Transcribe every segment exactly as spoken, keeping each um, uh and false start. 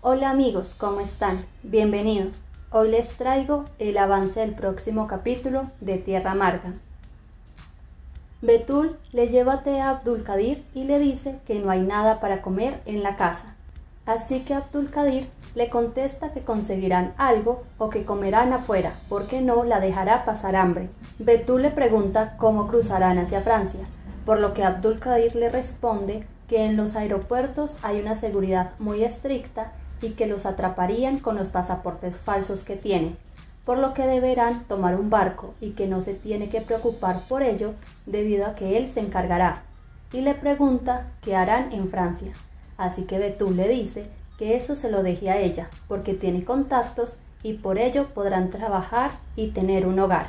Hola amigos, ¿cómo están? Bienvenidos. Hoy les traigo el avance del próximo capítulo de Tierra Amarga. Betul le lleva té a Abdulkadir y le dice que no hay nada para comer en la casa. Así que Abdulkadir le contesta que conseguirán algo o que comerán afuera, porque no la dejará pasar hambre. Betul le pregunta cómo cruzarán hacia Francia, por lo que Abdulkadir le responde que en los aeropuertos hay una seguridad muy estricta y que los atraparían con los pasaportes falsos que tienen, por lo que deberán tomar un barco y que no se tiene que preocupar por ello debido a que él se encargará, y le pregunta qué harán en Francia. Así que Betul le dice que eso se lo deje a ella, porque tiene contactos y por ello podrán trabajar y tener un hogar.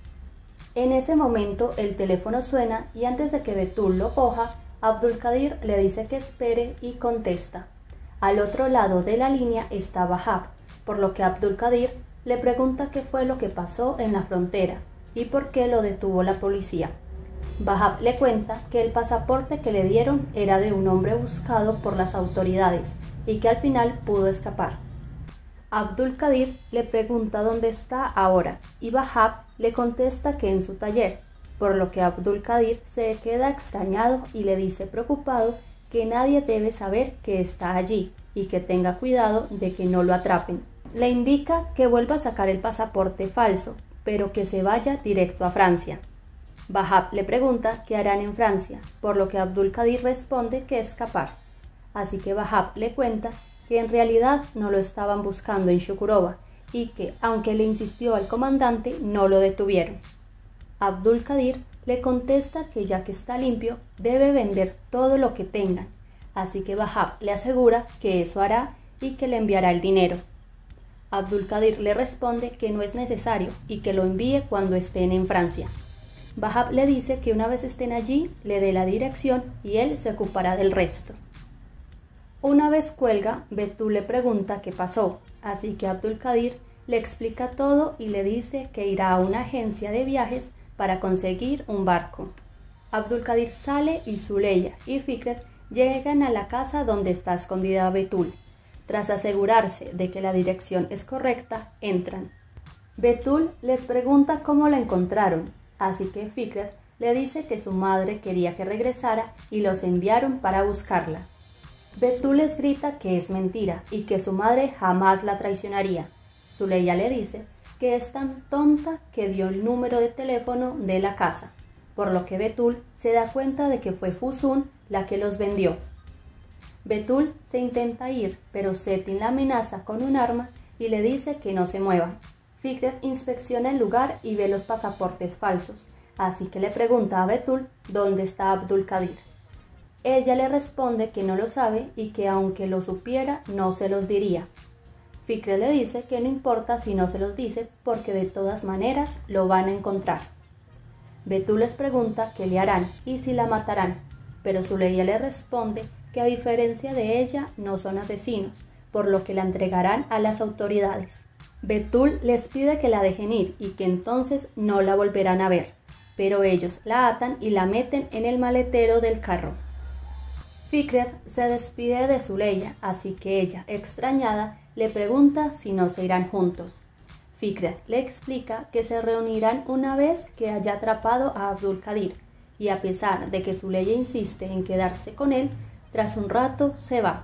En ese momento el teléfono suena y antes de que Betul lo coja, Abdulkadir le dice que espere y contesta. Al otro lado de la línea está Wahab, por lo que Abdulkadir le pregunta qué fue lo que pasó en la frontera y por qué lo detuvo la policía. Wahab le cuenta que el pasaporte que le dieron era de un hombre buscado por las autoridades y que al final pudo escapar. Abdulkadir le pregunta dónde está ahora y Wahab le contesta que en su taller, por lo que Abdulkadir se queda extrañado y le dice preocupado que nadie debe saber que está allí y que tenga cuidado de que no lo atrapen. Le indica que vuelva a sacar el pasaporte falso, pero que se vaya directo a Francia. Wahab le pregunta qué harán en Francia, por lo que Abdulkadir responde que escapar. Así que Wahab le cuenta que en realidad no lo estaban buscando en Shukurova y que, aunque le insistió al comandante, no lo detuvieron. Abdulkadir le contesta que ya que está limpio, debe vender todo lo que tengan, así que Wahab le asegura que eso hará y que le enviará el dinero. Abdulkadir le responde que no es necesario y que lo envíe cuando estén en Francia. Wahab le dice que una vez estén allí, le dé la dirección y él se ocupará del resto. Una vez cuelga, Betul le pregunta qué pasó, así que Abdulkadir le explica todo y le dice que irá a una agencia de viajes para conseguir un barco. Abdulkadir sale y Zuleya y Fikret llegan a la casa donde está escondida Betul. Tras asegurarse de que la dirección es correcta, entran. Betul les pregunta cómo la encontraron, así que Fikret le dice que su madre quería que regresara y los enviaron para buscarla. Betul les grita que es mentira y que su madre jamás la traicionaría. Zuleya le dice que es tan tonta que dio el número de teléfono de la casa, por lo que Betul se da cuenta de que fue Fusun la que los vendió. Betul se intenta ir, pero Setin la amenaza con un arma y le dice que no se mueva. Fikret inspecciona el lugar y ve los pasaportes falsos, así que le pregunta a Betul dónde está Abdulkadir. Ella le responde que no lo sabe y que aunque lo supiera no se los diría. Fikret le dice que no importa si no se los dice porque de todas maneras lo van a encontrar. Betul les pregunta qué le harán y si la matarán, pero Zuleya le responde que a diferencia de ella no son asesinos, por lo que la entregarán a las autoridades. Betul les pide que la dejen ir y que entonces no la volverán a ver, pero ellos la atan y la meten en el maletero del carro. Fikret se despide de Zuleya, así que ella, extrañada, le pregunta si no se irán juntos. Fikret le explica que se reunirán una vez que haya atrapado a Abdulkadir, y a pesar de que Zuleya insiste en quedarse con él, tras un rato se va.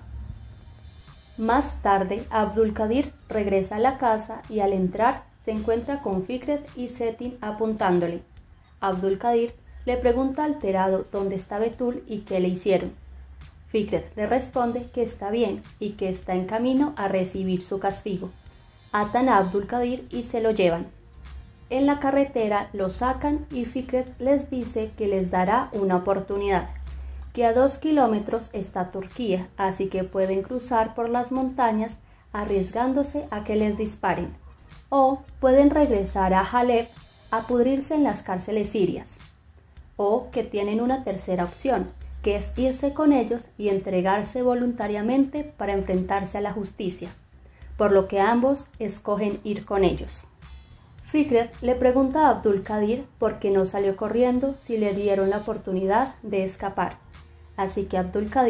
Más tarde, Abdulkadir regresa a la casa y al entrar se encuentra con Fikret y Setin apuntándole. Abdulkadir le pregunta alterado dónde está Betul y qué le hicieron. Fikret le responde que está bien y que está en camino a recibir su castigo. Atan a Abdulkadir y se lo llevan. En la carretera lo sacan y Fikret les dice que les dará una oportunidad, que a dos kilómetros está Turquía, así que pueden cruzar por las montañas arriesgándose a que les disparen, o pueden regresar a Halep a pudrirse en las cárceles sirias, o que tienen una tercera opción, que es irse con ellos y entregarse voluntariamente para enfrentarse a la justicia, por lo que ambos escogen ir con ellos. Fikret le pregunta a Abdulkadir por qué no salió corriendo si le dieron la oportunidad de escapar, así que Abdulkadir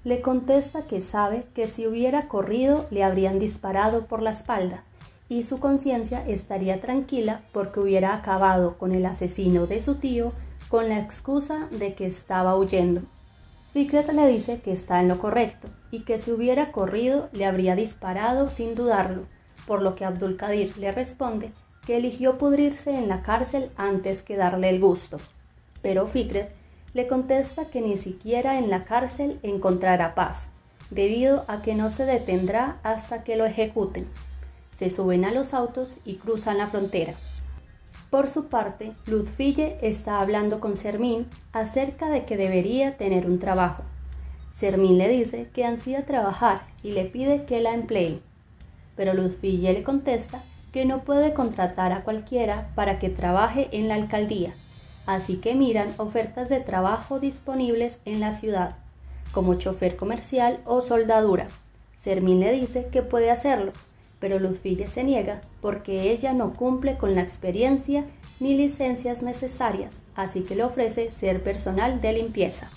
le contesta que sabe que si hubiera corrido le habrían disparado por la espalda y su conciencia estaría tranquila porque hubiera acabado con el asesino de su tío con la excusa de que estaba huyendo. Fikret le dice que está en lo correcto y que si hubiera corrido le habría disparado sin dudarlo, por lo que Abdulkadir le responde que eligió pudrirse en la cárcel antes que darle el gusto. Pero Fikret le contesta que ni siquiera en la cárcel encontrará paz, debido a que no se detendrá hasta que lo ejecuten. Se suben a los autos y cruzan la frontera. Por su parte, Lutfiye está hablando con Sermín acerca de que debería tener un trabajo. Sermín le dice que ansía trabajar y le pide que la emplee, pero Lutfiye le contesta que no puede contratar a cualquiera para que trabaje en la alcaldía, así que miran ofertas de trabajo disponibles en la ciudad, como chofer comercial o soldadura. Sermín le dice que puede hacerlo, pero Lutfiye se niega porque ella no cumple con la experiencia ni licencias necesarias, así que le ofrece ser personal de limpieza.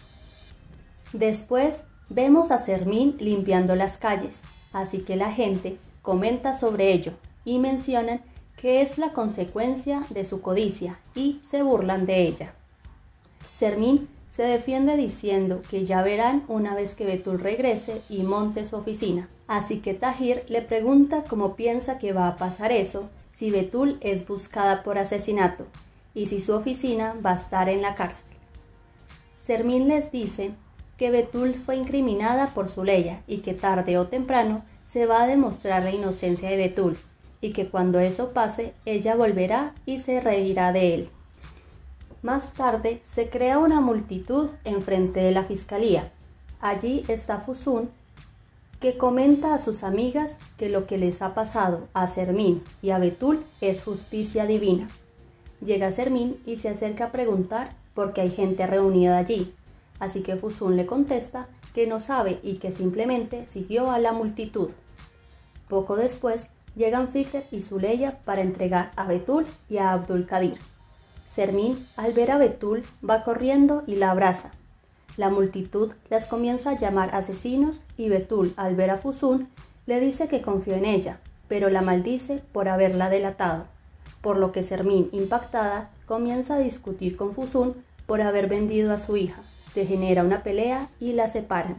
Después vemos a Sermín limpiando las calles, así que la gente comenta sobre ello y mencionan que es la consecuencia de su codicia y se burlan de ella. Sermín se defiende diciendo que ya verán una vez que Betul regrese y monte su oficina, así que Tahir le pregunta cómo piensa que va a pasar eso si Betul es buscada por asesinato y si su oficina va a estar en la cárcel. Sermín les dice que Betul fue incriminada por Zuleya y que tarde o temprano se va a demostrar la inocencia de Betul y que cuando eso pase ella volverá y se reirá de él. Más tarde se crea una multitud enfrente de la fiscalía. Allí está Fusun, que comenta a sus amigas que lo que les ha pasado a Sermín y a Betul es justicia divina. Llega Sermín y se acerca a preguntar por qué hay gente reunida allí, así que Fusun le contesta que no sabe y que simplemente siguió a la multitud. Poco después llegan Fikret y Zuleya para entregar a Betul y a Abdulkadir. Sermín, al ver a Betul, va corriendo y la abraza. La multitud las comienza a llamar asesinos y Betul, al ver a Fusun, le dice que confió en ella, pero la maldice por haberla delatado, por lo que Sermín, impactada, comienza a discutir con Fusun por haber vendido a su hija. Se genera una pelea y la separan.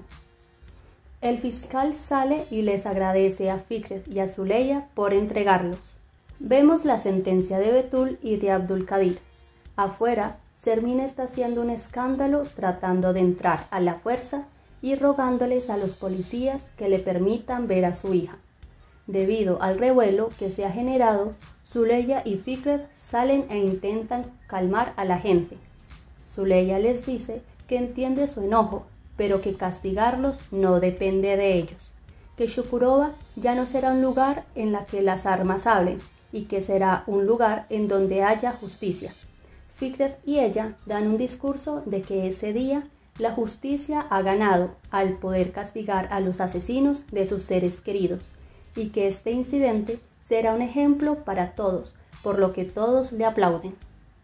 El fiscal sale y les agradece a Fikret y a Zuleya por entregarlos. Vemos la sentencia de Betul y de Abdulkadir. Afuera, Sermín está haciendo un escándalo tratando de entrar a la fuerza y rogándoles a los policías que le permitan ver a su hija. Debido al revuelo que se ha generado, Zuleya y Fikret salen e intentan calmar a la gente. Zuleya les dice que entiende su enojo, pero que castigarlos no depende de ellos, que Shukurova ya no será un lugar en la que las armas hablen y que será un lugar en donde haya justicia. Fikret y ella dan un discurso de que ese día la justicia ha ganado al poder castigar a los asesinos de sus seres queridos y que este incidente será un ejemplo para todos, por lo que todos le aplauden.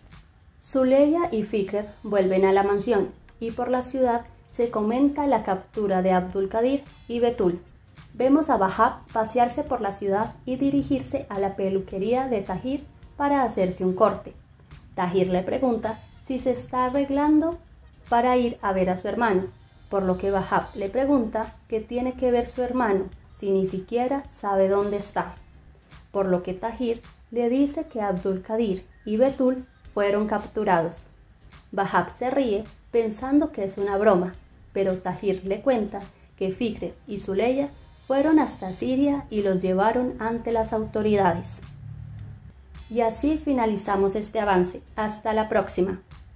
Zuleya y Fikret vuelven a la mansión y por la ciudad se comenta la captura de Abdulkadir y Betul. Vemos a Bahab pasearse por la ciudad y dirigirse a la peluquería de Tahir para hacerse un corte. Tahir le pregunta si se está arreglando para ir a ver a su hermano, por lo que Bahab le pregunta qué tiene que ver su hermano si ni siquiera sabe dónde está, por lo que Tahir le dice que Abdulkadir y Betul fueron capturados. Bahab se ríe pensando que es una broma, pero Tahir le cuenta que Fikret y Zuleya fueron hasta Siria y los llevaron ante las autoridades. Y así finalizamos este avance. Hasta la próxima.